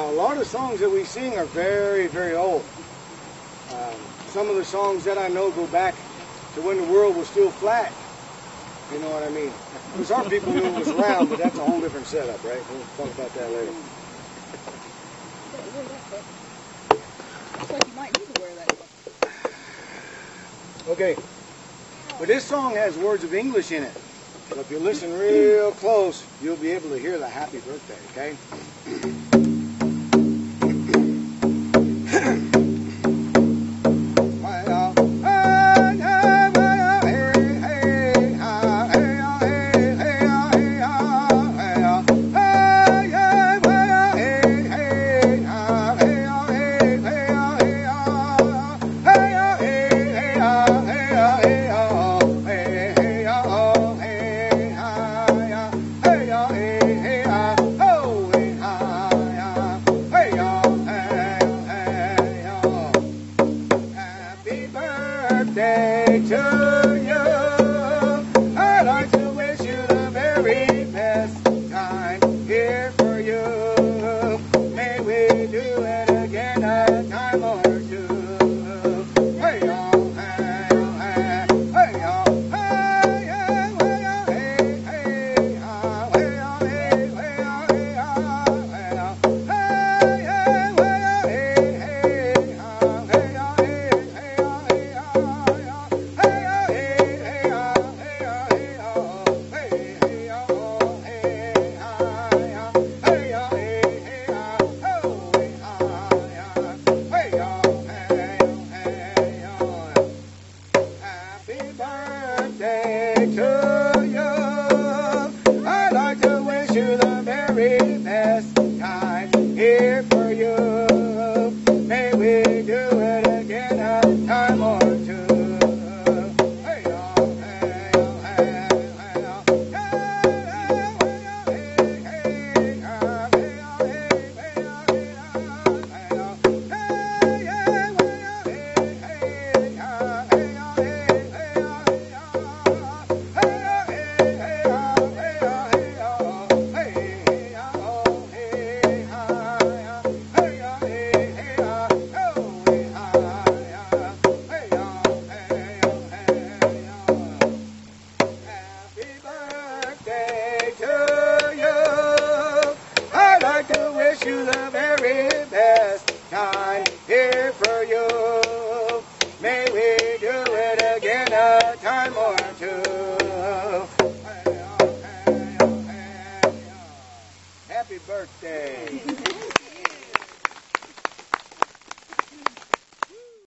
Now, a lot of the songs that we sing are very, very old. Some of the songs that I know go back to when the world was still flat. You know what I mean? Because our people knew it was round, but that's a whole different setup, right? We'll talk about that later. Looks like you might need to wear that. Okay. But this song has words of English in it. So if you listen real close, you'll be able to hear the happy birthday, okay? Birthday to you. I'd like to wish you the very best time here for you. May we do it again a time or two. Hey y'all, hey y'all, hey y'all, hey y'all, hey y'all, hey y'all, hey y'all, birthday to you. I'd like to wish you the very best time here for you. May we do it again a time or two. Hey y'all, hey y'all, hey y'all, wish you the very best time here for you. May we do it again a time or two. Happy birthday.